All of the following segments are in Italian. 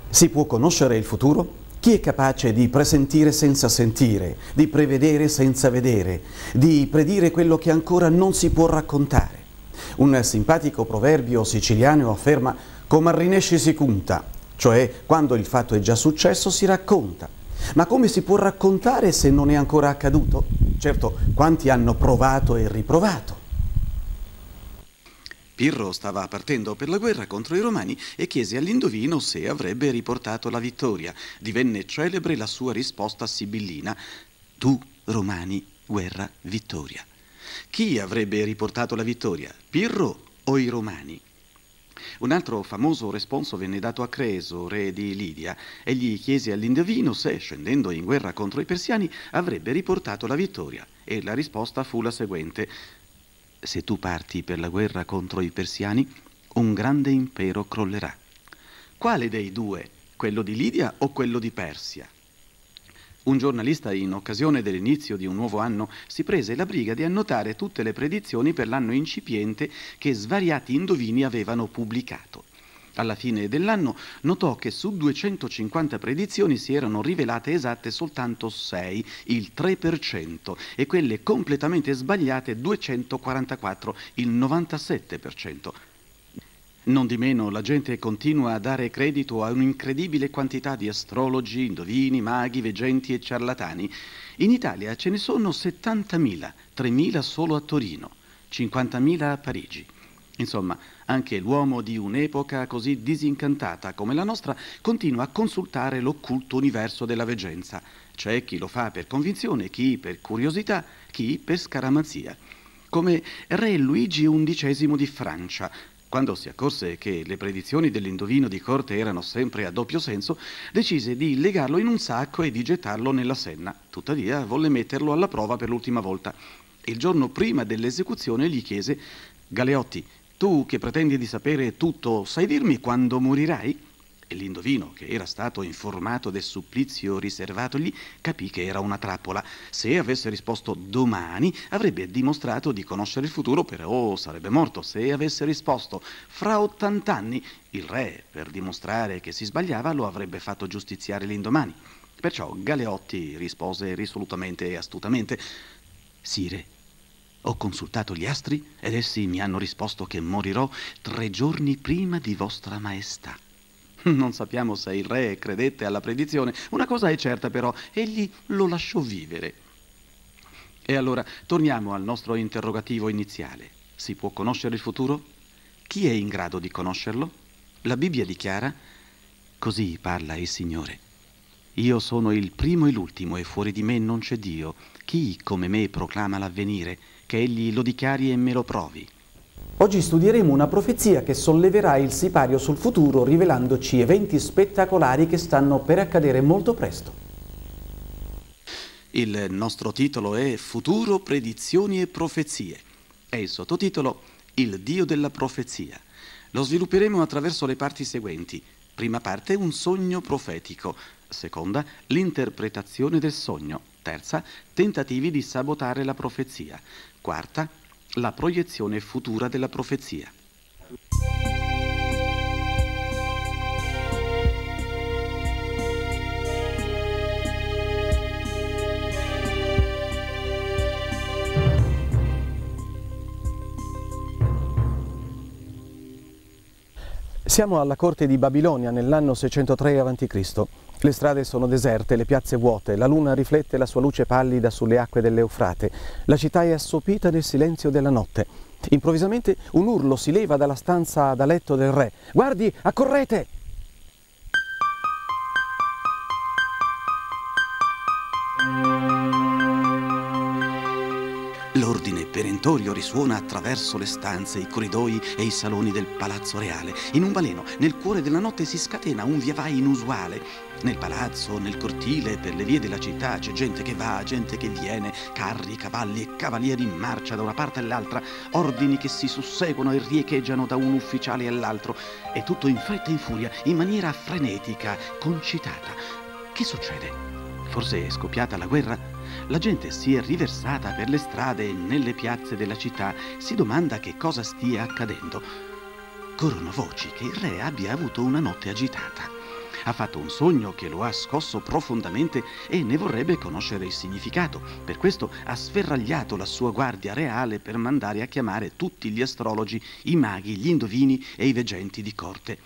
Si può conoscere il futuro? Chi è capace di presentire senza sentire, di prevedere senza vedere, di predire quello che ancora non si può raccontare? Un simpatico proverbio siciliano afferma «come arrinesci si conta», cioè quando il fatto è già successo si racconta. Ma come si può raccontare se non è ancora accaduto? Certo, quanti hanno provato e riprovato. Pirro stava partendo per la guerra contro i Romani e chiese all'indovino se avrebbe riportato la vittoria. Divenne celebre la sua risposta sibillina: tu, Romani, guerra, vittoria. Chi avrebbe riportato la vittoria? Pirro o i Romani? Un altro famoso responso venne dato a Creso, re di Lidia. Egli chiese all'indovino se, scendendo in guerra contro i persiani, avrebbe riportato la vittoria. E la risposta fu la seguente: se tu parti per la guerra contro i persiani, un grande impero crollerà. Quale dei due? Quello di Lidia o quello di Persia? Un giornalista, in occasione dell'inizio di un nuovo anno, si prese la briga di annotare tutte le predizioni per l'anno incipiente che svariati indovini avevano pubblicato. Alla fine dell'anno notò che su 250 predizioni si erano rivelate esatte soltanto 6, il 3%, e quelle completamente sbagliate 244, il 97%. Nondimeno la gente continua a dare credito a un'incredibile quantità di astrologi, indovini, maghi, veggenti e ciarlatani. In Italia ce ne sono 70.000, 3.000 solo a Torino, 50.000 a Parigi. Insomma, anche l'uomo di un'epoca così disincantata come la nostra continua a consultare l'occulto universo della veggenza. C'è chi lo fa per convinzione, chi per curiosità, chi per scaramanzia. Come re Luigi XI di Francia, quando si accorse che le predizioni dell'indovino di corte erano sempre a doppio senso, decise di legarlo in un sacco e di gettarlo nella Senna. Tuttavia volle metterlo alla prova per l'ultima volta. Il giorno prima dell'esecuzione gli chiese: Galeotti, tu che pretendi di sapere tutto, sai dirmi quando morirai? E l'indovino, che era stato informato del supplizio riservatogli, capì che era una trappola. Se avesse risposto domani, avrebbe dimostrato di conoscere il futuro, però sarebbe morto. Se avesse risposto fra 80 anni, il re, per dimostrare che si sbagliava, lo avrebbe fatto giustiziare l'indomani. Perciò Galeotti rispose risolutamente e astutamente: Sire, ho consultato gli astri ed essi mi hanno risposto che morirò 3 giorni prima di vostra maestà. Non sappiamo se il re credette alla predizione. Una cosa è certa però, egli lo lasciò vivere. E allora torniamo al nostro interrogativo iniziale. Si può conoscere il futuro? Chi è in grado di conoscerlo? La Bibbia dichiara: così parla il Signore. Io sono il primo e l'ultimo e fuori di me non c'è Dio. Chi come me proclama l'avvenire? Che egli lo dichiari e me lo provi. Oggi studieremo una profezia che solleverà il sipario sul futuro, rivelandoci eventi spettacolari che stanno per accadere molto presto. Il nostro titolo è Futuro, predizioni e profezie. E il sottotitolo: Il Dio della profezia. Lo svilupperemo attraverso le parti seguenti. Prima parte, un sogno profetico. Seconda, l'interpretazione del sogno. Terza, tentativi di sabotare la profezia. Quarta, la proiezione futura della profezia. Siamo alla corte di Babilonia nell'anno 603 a.C. Le strade sono deserte, le piazze vuote, la luna riflette la sua luce pallida sulle acque dell'Eufrate. La città è assopita nel silenzio della notte. Improvvisamente un urlo si leva dalla stanza da letto del re. Guardi, accorrete! L'ordine perentorio risuona attraverso le stanze, i corridoi e i saloni del palazzo reale. In un baleno, nel cuore della notte, si scatena un via vai inusuale. Nel palazzo, nel cortile, per le vie della città c'è gente che va, gente che viene, carri, cavalli e cavalieri in marcia da una parte all'altra, ordini che si susseguono e riecheggiano da un ufficiale all'altro, e tutto in fretta e in furia, in maniera frenetica, concitata. Che succede? Forse è scoppiata la guerra? La gente si è riversata per le strade e nelle piazze della città, si domanda che cosa stia accadendo. Corrono voci che il re abbia avuto una notte agitata. Ha fatto un sogno che lo ha scosso profondamente e ne vorrebbe conoscere il significato. Per questo ha sferragliato la sua guardia reale per mandare a chiamare tutti gli astrologi, i maghi, gli indovini e i veggenti di corte.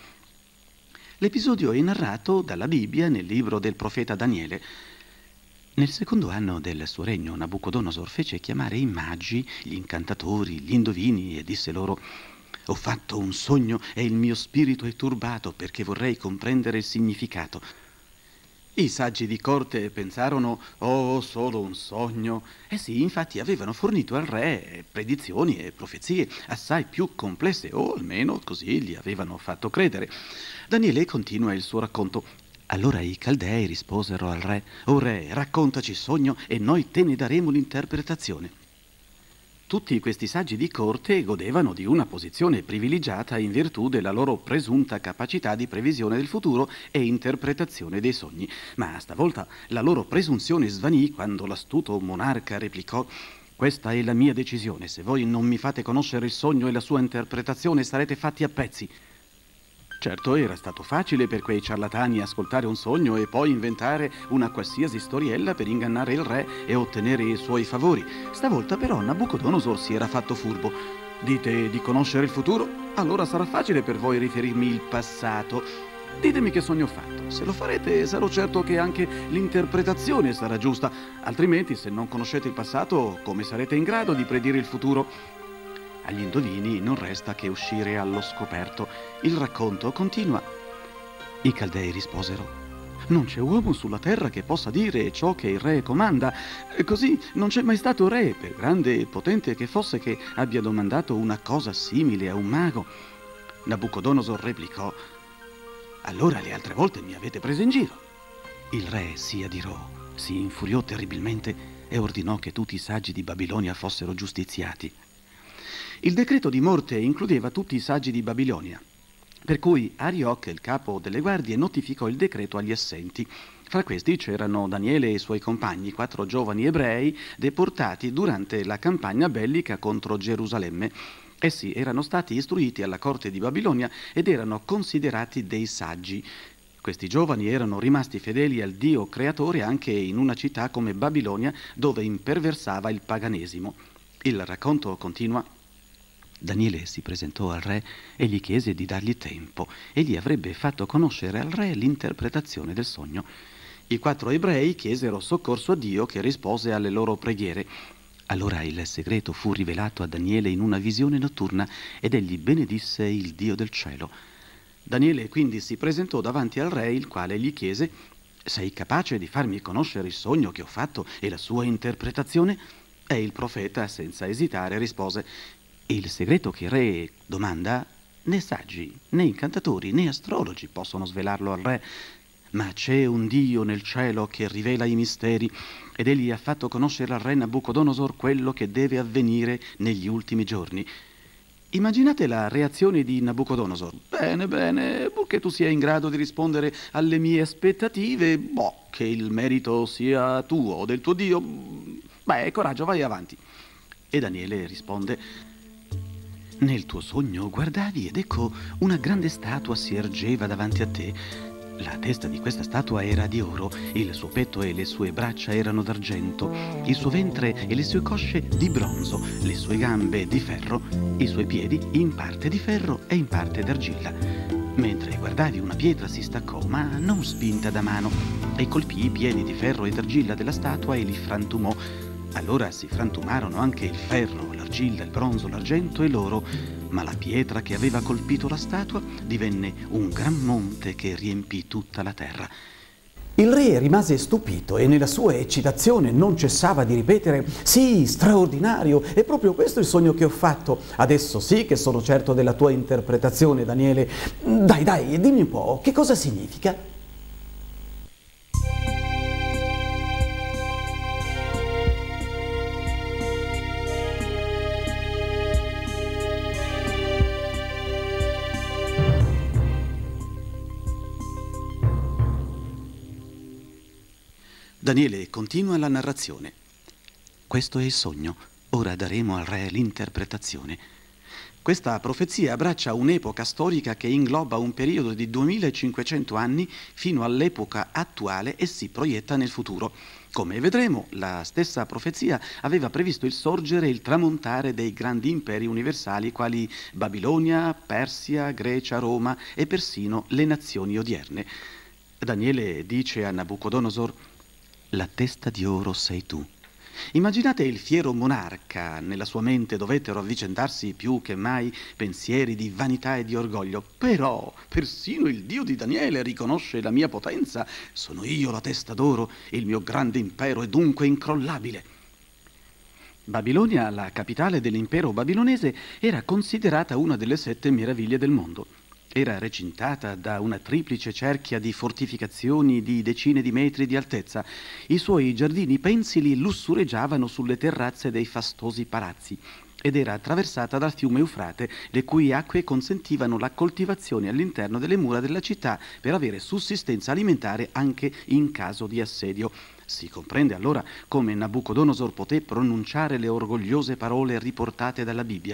L'episodio è narrato dalla Bibbia nel libro del profeta Daniele. Nel secondo anno del suo regno, Nabucodonosor fece chiamare i magi, gli incantatori, gli indovini e disse loro: «Ho fatto un sogno e il mio spirito è turbato perché vorrei comprendere il significato». I saggi di corte pensarono: «Oh, solo un sogno». Sì, infatti avevano fornito al re predizioni e profezie assai più complesse, o almeno così gli avevano fatto credere. Daniele continua il suo racconto. Allora i Caldei risposero al re: «O re, raccontaci il sogno e noi te ne daremo l'interpretazione». Tutti questi saggi di corte godevano di una posizione privilegiata in virtù della loro presunta capacità di previsione del futuro e interpretazione dei sogni. Ma stavolta la loro presunzione svanì quando l'astuto monarca replicò: «Questa è la mia decisione. Se voi non mi fate conoscere il sogno e la sua interpretazione, sarete fatti a pezzi». Certo, era stato facile per quei ciarlatani ascoltare un sogno e poi inventare una qualsiasi storiella per ingannare il re e ottenere i suoi favori. Stavolta però Nabucodonosor si era fatto furbo. «Dite di conoscere il futuro? Allora sarà facile per voi riferirmi il passato. Ditemi che sogno ho fatto. Se lo farete sarò certo che anche l'interpretazione sarà giusta. Altrimenti, se non conoscete il passato, come sarete in grado di predire il futuro?» Agli indovini non resta che uscire allo scoperto. Il racconto continua. I Caldei risposero: «Non c'è uomo sulla terra che possa dire ciò che il re comanda. Così non c'è mai stato re, per grande e potente che fosse, che abbia domandato una cosa simile a un mago». Nabucodonosor replicò: «Allora le altre volte mi avete preso in giro». Il re si adirò, si infuriò terribilmente e ordinò che tutti i saggi di Babilonia fossero giustiziati. Il decreto di morte includeva tutti i saggi di Babilonia, per cui Arioc, il capo delle guardie, notificò il decreto agli assenti. Fra questi c'erano Daniele e i suoi compagni, 4 giovani ebrei deportati durante la campagna bellica contro Gerusalemme. Essi erano stati istruiti alla corte di Babilonia ed erano considerati dei saggi. Questi giovani erano rimasti fedeli al Dio creatore anche in una città come Babilonia, dove imperversava il paganesimo. Il racconto continua. Daniele si presentò al re e gli chiese di dargli tempo. Egli avrebbe fatto conoscere al re l'interpretazione del sogno. I 4 ebrei chiesero soccorso a Dio, che rispose alle loro preghiere. Allora il segreto fu rivelato a Daniele in una visione notturna ed egli benedisse il Dio del cielo. Daniele quindi si presentò davanti al re, il quale gli chiese: «Sei capace di farmi conoscere il sogno che ho fatto e la sua interpretazione?» E il profeta, senza esitare, rispose: «Il segreto che il re domanda, né saggi, né incantatori, né astrologi possono svelarlo al re, ma c'è un Dio nel cielo che rivela i misteri, ed egli ha fatto conoscere al re Nabucodonosor quello che deve avvenire negli ultimi giorni». Immaginate la reazione di Nabucodonosor. «Bene, bene, purché tu sia in grado di rispondere alle mie aspettative, che il merito sia tuo o del tuo Dio, coraggio, vai avanti». E Daniele risponde: «Nel tuo sogno guardavi ed ecco una grande statua si ergeva davanti a te. La testa di questa statua era di oro, il suo petto e le sue braccia erano d'argento, il suo ventre e le sue cosce di bronzo, le sue gambe di ferro, i suoi piedi in parte di ferro e in parte d'argilla. Mentre guardavi, una pietra si staccò, ma non spinta da mano, e colpì i piedi di ferro e d'argilla della statua e li frantumò. Allora si frantumarono anche il ferro, l'argilla, il bronzo, l'argento e l'oro, ma la pietra che aveva colpito la statua divenne un gran monte che riempì tutta la terra». Il re rimase stupito e nella sua eccitazione non cessava di ripetere: «Sì, straordinario, è proprio questo il sogno che ho fatto. Adesso sì che sono certo della tua interpretazione, Daniele. Dai, dimmi un po', che cosa significa?» Daniele continua la narrazione. «Questo è il sogno. Ora daremo al re l'interpretazione. Questa profezia abbraccia un'epoca storica che ingloba un periodo di 2500 anni fino all'epoca attuale e si proietta nel futuro. Come vedremo, la stessa profezia aveva previsto il sorgere e il tramontare dei grandi imperi universali quali Babilonia, Persia, Grecia, Roma e persino le nazioni odierne. Daniele dice a Nabucodonosor: «La testa di oro sei tu». Immaginate il fiero monarca, nella sua mente dovettero avvicendarsi più che mai pensieri di vanità e di orgoglio. Però persino il Dio di Daniele riconosce la mia potenza. Sono io la testa d'oro, il mio grande impero è dunque incrollabile. Babilonia, la capitale dell'impero babilonese, era considerata una delle 7 meraviglie del mondo. Era recintata da una triplice cerchia di fortificazioni di decine di metri di altezza. I suoi giardini pensili lussureggiavano sulle terrazze dei fastosi palazzi ed era attraversata dal fiume Eufrate, le cui acque consentivano la coltivazione all'interno delle mura della città per avere sussistenza alimentare anche in caso di assedio. Si comprende allora come Nabucodonosor poté pronunciare le orgogliose parole riportate dalla Bibbia.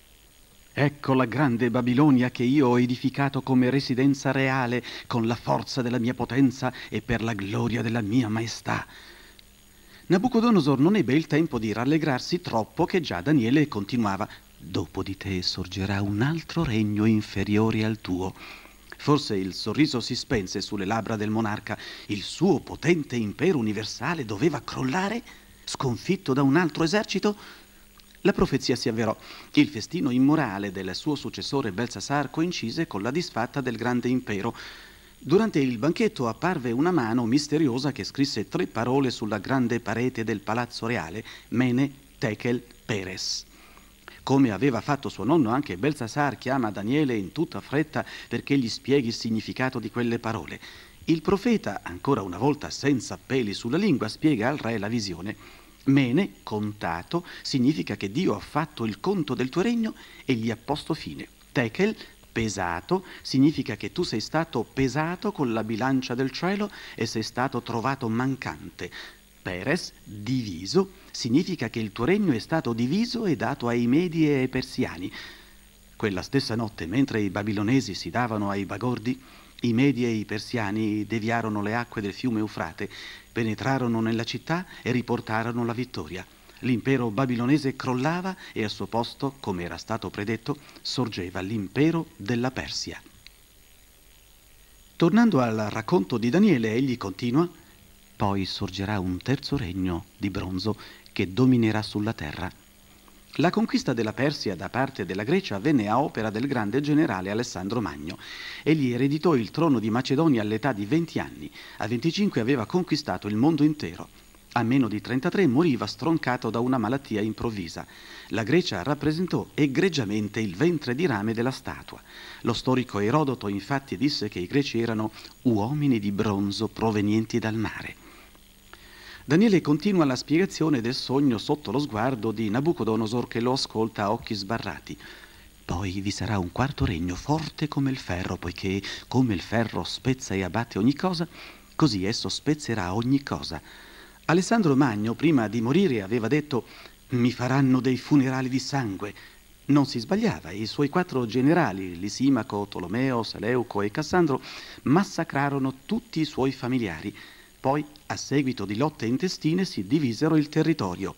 «Ecco la grande Babilonia che io ho edificato come residenza reale con la forza della mia potenza e per la gloria della mia maestà». Nabucodonosor non ebbe il tempo di rallegrarsi troppo che già Daniele continuava: «Dopo di te sorgerà un altro regno inferiore al tuo». Forse il sorriso si spense sulle labbra del monarca. Il suo potente impero universale doveva crollare, sconfitto da un altro esercito? La profezia si avverò. Il festino immorale del suo successore Belsassar coincise con la disfatta del grande impero. Durante il banchetto apparve una mano misteriosa che scrisse 3 parole sulla grande parete del palazzo reale: Mene, Tekel, Peres. Come aveva fatto suo nonno, anche Belsassar chiama Daniele in tutta fretta perché gli spieghi il significato di quelle parole. Il profeta, ancora una volta senza peli sulla lingua, spiega al re la visione. Mene, contato, significa che Dio ha fatto il conto del tuo regno e gli ha posto fine. Tekel, pesato, significa che tu sei stato pesato con la bilancia del cielo e sei stato trovato mancante. Peres, diviso, significa che il tuo regno è stato diviso e dato ai Medi e ai Persiani. Quella stessa notte, mentre i babilonesi si davano ai bagordi, i Medi e i Persiani deviarono le acque del fiume Eufrate, penetrarono nella città e riportarono la vittoria. L'impero babilonese crollava e al suo posto, come era stato predetto, sorgeva l'impero della Persia. Tornando al racconto di Daniele, egli continua: «Poi sorgerà un terzo regno di bronzo che dominerà sulla terra». La conquista della Persia da parte della Grecia avvenne a opera del grande generale Alessandro Magno. Egli ereditò il trono di Macedonia all'età di 20 anni. A 25 aveva conquistato il mondo intero. A meno di 33 moriva stroncato da una malattia improvvisa. La Grecia rappresentò egregiamente il ventre di rame della statua. Lo storico Erodoto infatti disse che i greci erano uomini di bronzo provenienti dal mare. Daniele continua la spiegazione del sogno sotto lo sguardo di Nabucodonosor, che lo ascolta a occhi sbarrati. «Poi vi sarà un quarto regno forte come il ferro, poiché come il ferro spezza e abbatte ogni cosa, così esso spezzerà ogni cosa». Alessandro Magno, prima di morire, aveva detto: «Mi faranno dei funerali di sangue». Non si sbagliava. I suoi 4 generali, Lisimaco, Tolomeo, Seleuco e Cassandro, massacrarono tutti i suoi familiari. Poi, a seguito di lotte intestine, si divisero il territorio.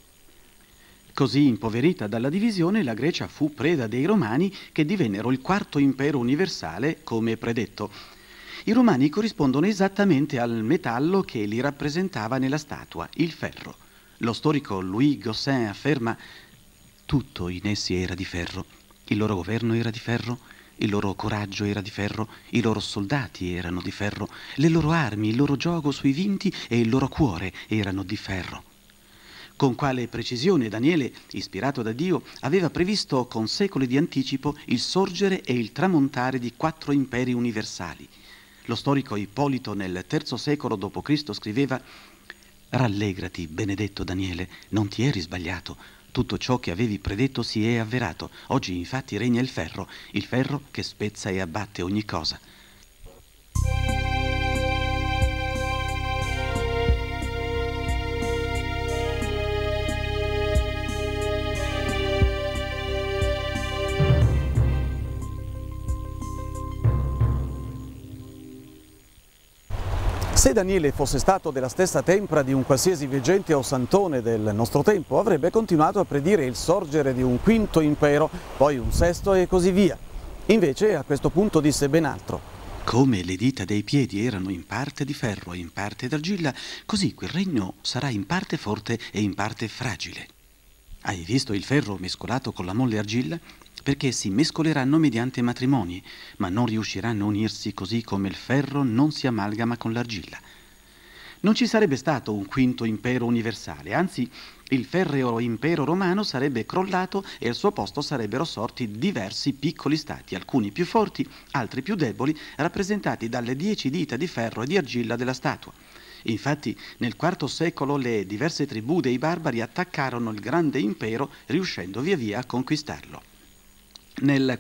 Così impoverita dalla divisione, la Grecia fu preda dei Romani, che divennero il 4° impero universale, come predetto. I Romani corrispondono esattamente al metallo che li rappresentava nella statua, il ferro. Lo storico Louis Gossin afferma: «Tutto in essi era di ferro, il loro governo era di ferro, il loro coraggio era di ferro, i loro soldati erano di ferro, le loro armi, il loro gioco sui vinti e il loro cuore erano di ferro». Con quale precisione Daniele, ispirato da Dio, aveva previsto con secoli di anticipo il sorgere e il tramontare di 4 imperi universali. Lo storico Ippolito nel III secolo d.C. scriveva: «Rallegrati, benedetto Daniele, non ti eri sbagliato. Tutto ciò che avevi predetto si è avverato. Oggi infatti regna il ferro che spezza e abbatte ogni cosa». Se Daniele fosse stato della stessa tempra di un qualsiasi veggente o santone del nostro tempo, avrebbe continuato a predire il sorgere di un quinto impero, poi un sesto e così via. Invece a questo punto disse ben altro. Come le dita dei piedi erano in parte di ferro e in parte d'argilla, così quel regno sarà in parte forte e in parte fragile. Hai visto il ferro mescolato con la molle argilla? Perché si mescoleranno mediante matrimoni, ma non riusciranno a unirsi così come il ferro non si amalgama con l'argilla. Non ci sarebbe stato un quinto impero universale, anzi il ferreo impero romano sarebbe crollato e al suo posto sarebbero sorti diversi piccoli stati, alcuni più forti, altri più deboli, rappresentati dalle 10 dita di ferro e di argilla della statua. Infatti, nel IV secolo le diverse tribù dei barbari attaccarono il grande impero, riuscendo via via a conquistarlo. Nel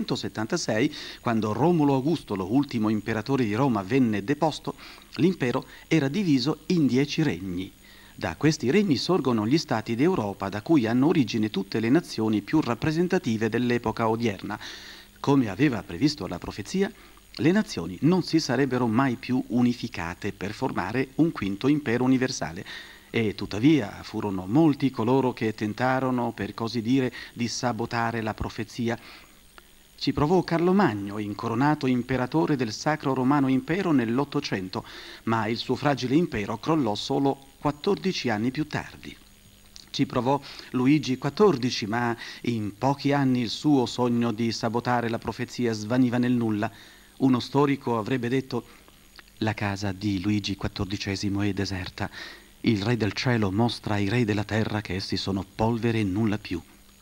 476, quando Romulo Augusto, ultimo imperatore di Roma, venne deposto, l'impero era diviso in 10 regni. Da questi regni sorgono gli stati d'Europa, da cui hanno origine tutte le nazioni più rappresentative dell'epoca odierna. Come aveva previsto la profezia, le nazioni non si sarebbero mai più unificate per formare un quinto impero universale. E tuttavia furono molti coloro che tentarono, per così dire, di sabotare la profezia. Ci provò Carlo Magno, incoronato imperatore del Sacro Romano Impero nell'800, ma il suo fragile impero crollò solo 14 anni più tardi. Ci provò Luigi XIV, ma in pochi anni il suo sogno di sabotare la profezia svaniva nel nulla. Uno storico avrebbe detto: «La casa di Luigi XIV è deserta. Il re del cielo mostra ai re della terra che essi sono polvere e nulla più».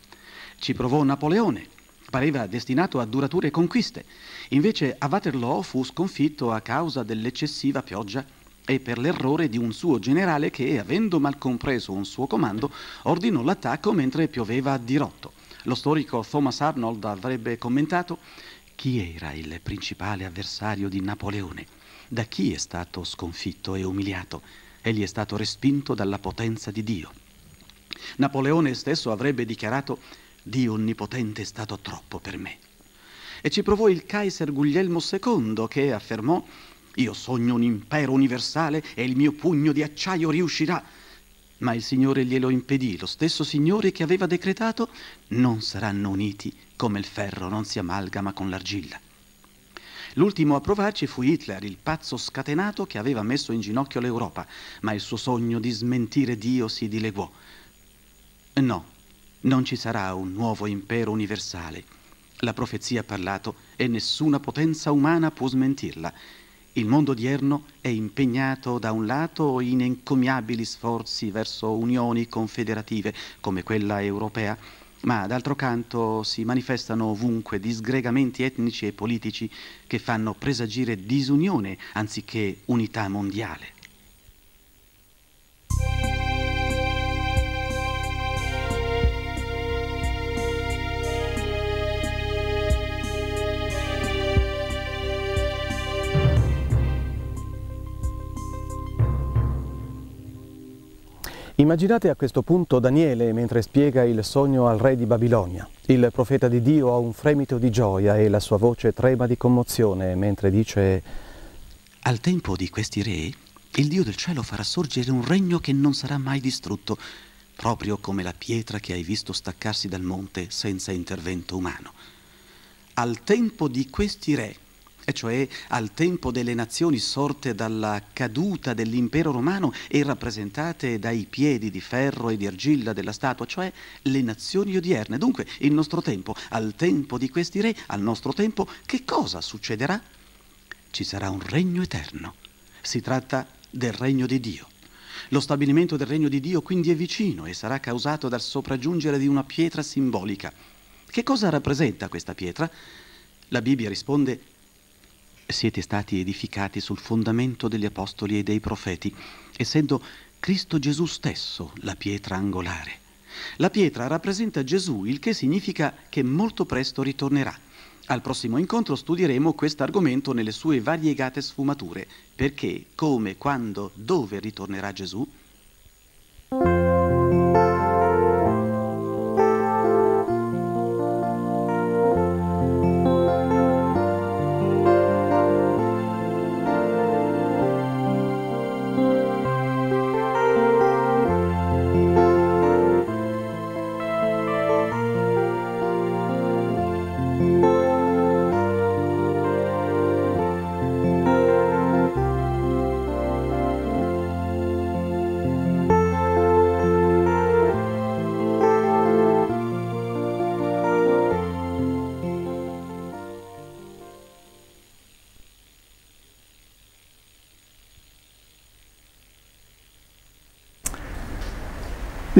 Ci provò Napoleone, pareva destinato a durature conquiste. Invece a Waterloo fu sconfitto a causa dell'eccessiva pioggia e per l'errore di un suo generale che, avendo mal compreso un suo comando, ordinò l'attacco mentre pioveva a dirotto. Lo storico Thomas Arnold avrebbe commentato: «Chi era il principale avversario di Napoleone? Da chi è stato sconfitto e umiliato? Egli è stato respinto dalla potenza di Dio». Napoleone stesso avrebbe dichiarato: «Dio onnipotente è stato troppo per me». E ci provò il Kaiser Guglielmo II, che affermò: «Io sogno un impero universale e il mio pugno di acciaio riuscirà». Ma il Signore glielo impedì, lo stesso Signore che aveva decretato: «Non saranno uniti come il ferro non si amalgama con l'argilla». L'ultimo a provarci fu Hitler, il pazzo scatenato che aveva messo in ginocchio l'Europa, ma il suo sogno di smentire Dio si dileguò. No, non ci sarà un nuovo impero universale. La profezia ha parlato e nessuna potenza umana può smentirla. Il mondo odierno è impegnato da un lato in encomiabili sforzi verso unioni confederative come quella europea, ma d'altro canto si manifestano ovunque disgregamenti etnici e politici che fanno presagire disunione anziché unità mondiale. Immaginate a questo punto Daniele mentre spiega il sogno al re di Babilonia. Il profeta di Dio ha un fremito di gioia e la sua voce trema di commozione mentre dice: «Al tempo di questi re, il Dio del cielo farà sorgere un regno che non sarà mai distrutto, proprio come la pietra che hai visto staccarsi dal monte senza intervento umano. Al tempo di questi re», e cioè al tempo delle nazioni sorte dalla caduta dell'impero romano e rappresentate dai piedi di ferro e di argilla della statua, cioè le nazioni odierne. Dunque, il nostro tempo, al tempo di questi re, al nostro tempo, che cosa succederà? Ci sarà un regno eterno. Si tratta del regno di Dio. Lo stabilimento del regno di Dio quindi è vicino e sarà causato dal sopraggiungere di una pietra simbolica. Che cosa rappresenta questa pietra? La Bibbia risponde: «Siete stati edificati sul fondamento degli apostoli e dei profeti, essendo Cristo Gesù stesso la pietra angolare». La pietra rappresenta Gesù, il che significa che molto presto ritornerà. Al prossimo incontro studieremo questo argomento nelle sue variegate sfumature. Perché, come, quando, dove ritornerà Gesù?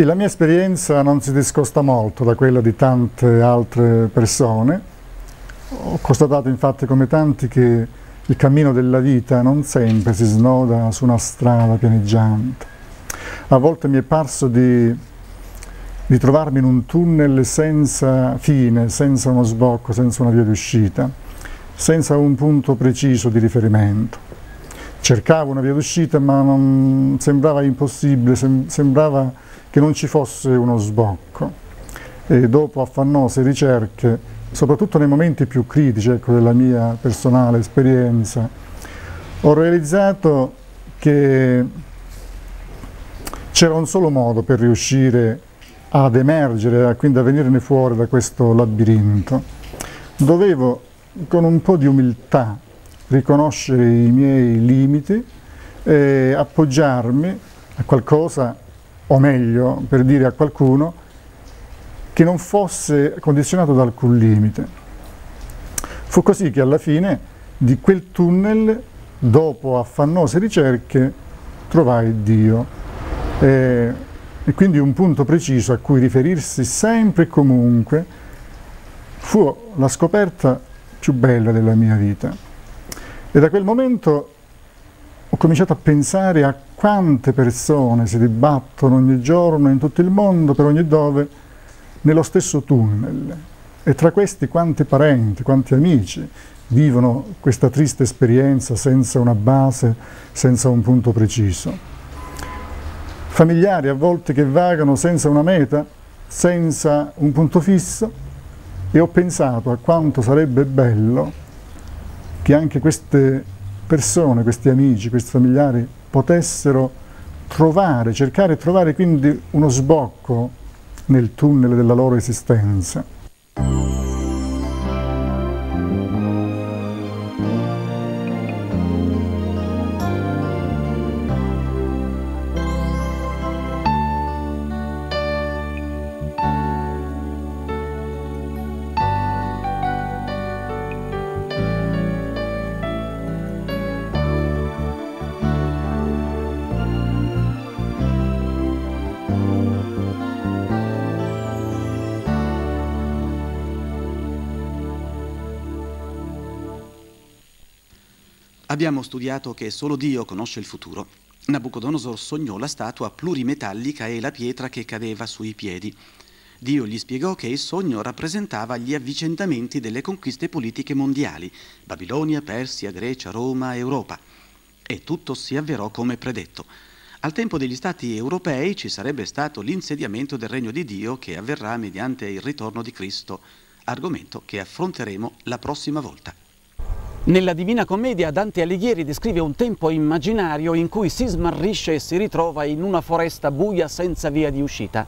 Sì, la mia esperienza non si discosta molto da quella di tante altre persone. Ho constatato infatti come tanti che il cammino della vita non sempre si snoda su una strada pianeggiante. A volte mi è parso di trovarmi in un tunnel senza fine, senza uno sbocco, senza una via d'uscita, senza un punto preciso di riferimento. Cercavo una via d'uscita ma non sembrava impossibile, sembrava che non ci fosse uno sbocco. E dopo affannose ricerche, soprattutto nei momenti più critici, ecco, della mia personale esperienza, ho realizzato che c'era un solo modo per riuscire ad emergere, quindi a venirne fuori da questo labirinto. Dovevo, con un po' di umiltà, riconoscere i miei limiti e appoggiarmi a qualcosa, o meglio, per dire a qualcuno, che non fosse condizionato da alcun limite. Fu così che alla fine di quel tunnel, dopo affannose ricerche, trovai Dio. E quindi un punto preciso a cui riferirsi sempre e comunque fu la scoperta più bella della mia vita. E da quel momento ho cominciato a pensare a quante persone si dibattono ogni giorno in tutto il mondo, per ogni dove, nello stesso tunnel. E tra questi quanti parenti, quanti amici vivono questa triste esperienza senza una base, senza un punto preciso. Familiari a volte che vagano senza una meta, senza un punto fisso, e ho pensato a quanto sarebbe bello che anche queste persone, questi amici, questi familiari potessero cercare di trovare quindi uno sbocco nel tunnel della loro esistenza. Abbiamo studiato che solo Dio conosce il futuro. Nabucodonosor sognò la statua plurimetallica e la pietra che cadeva sui piedi. Dio gli spiegò che il sogno rappresentava gli avvicendamenti delle conquiste politiche mondiali, Babilonia, Persia, Grecia, Roma, Europa. E tutto si avverò come predetto. Al tempo degli stati europei ci sarebbe stato l'insediamento del regno di Dio che avverrà mediante il ritorno di Cristo, argomento che affronteremo la prossima volta. Nella Divina Commedia Dante Alighieri descrive un tempo immaginario in cui si smarrisce e si ritrova in una foresta buia senza via di uscita.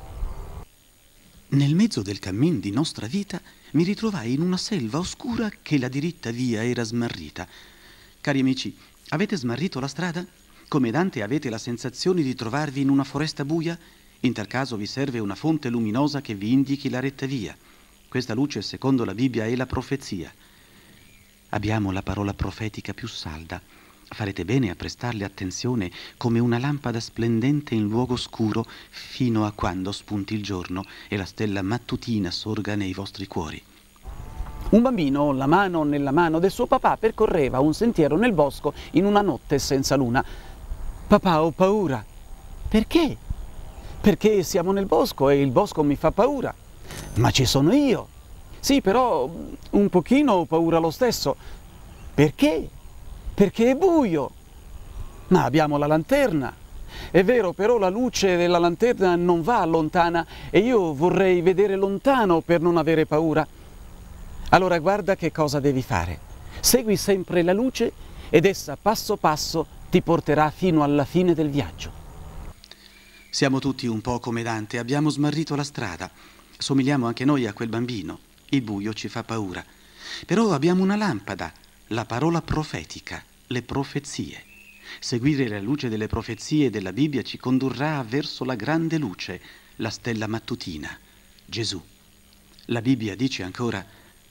Nel mezzo del cammin di nostra vita mi ritrovai in una selva oscura che la diritta via era smarrita. Cari amici, avete smarrito la strada? Come Dante avete la sensazione di trovarvi in una foresta buia? In tal caso vi serve una fonte luminosa che vi indichi la retta via. Questa luce, secondo la Bibbia, è la profezia. Abbiamo la parola profetica più salda. Farete bene a prestarle attenzione come una lampada splendente in luogo scuro fino a quando spunti il giorno e la stella mattutina sorga nei vostri cuori. Un bambino, la mano nella mano del suo papà, percorreva un sentiero nel bosco in una notte senza luna. Papà, ho paura. Perché? Perché siamo nel bosco e il bosco mi fa paura. Ma ci sono io. Sì, però un pochino ho paura lo stesso. Perché? Perché è buio. Ma abbiamo la lanterna. È vero, però la luce della lanterna non va lontana e io vorrei vedere lontano per non avere paura. Allora guarda che cosa devi fare. Segui sempre la luce ed essa passo passo ti porterà fino alla fine del viaggio. Siamo tutti un po' come Dante, abbiamo smarrito la strada. Somigliamo anche noi a quel bambino. Il buio ci fa paura. Però abbiamo una lampada, la parola profetica, le profezie. Seguire la luce delle profezie della Bibbia ci condurrà verso la grande luce, la stella mattutina, Gesù. La Bibbia dice ancora: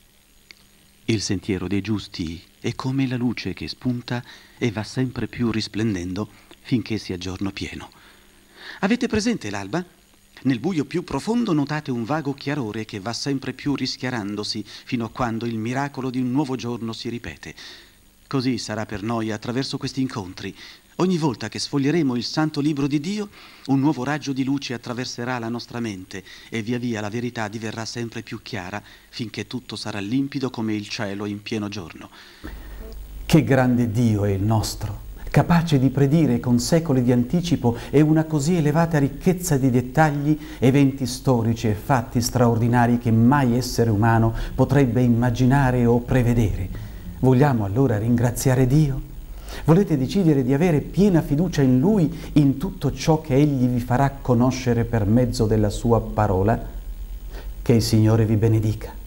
il sentiero dei giusti è come la luce che spunta e va sempre più risplendendo finché sia giorno pieno. Avete presente l'alba? Nel buio più profondo notate un vago chiarore che va sempre più rischiarandosi fino a quando il miracolo di un nuovo giorno si ripete. Così sarà per noi attraverso questi incontri. Ogni volta che sfoglieremo il santo libro di Dio, un nuovo raggio di luce attraverserà la nostra mente e via via la verità diverrà sempre più chiara finché tutto sarà limpido come il cielo in pieno giorno. Che grande Dio è il nostro, capace di predire con secoli di anticipo e una così elevata ricchezza di dettagli, eventi storici e fatti straordinari che mai essere umano potrebbe immaginare o prevedere. Vogliamo allora ringraziare Dio? Volete decidere di avere piena fiducia in Lui, in tutto ciò che Egli vi farà conoscere per mezzo della sua parola? Che il Signore vi benedica.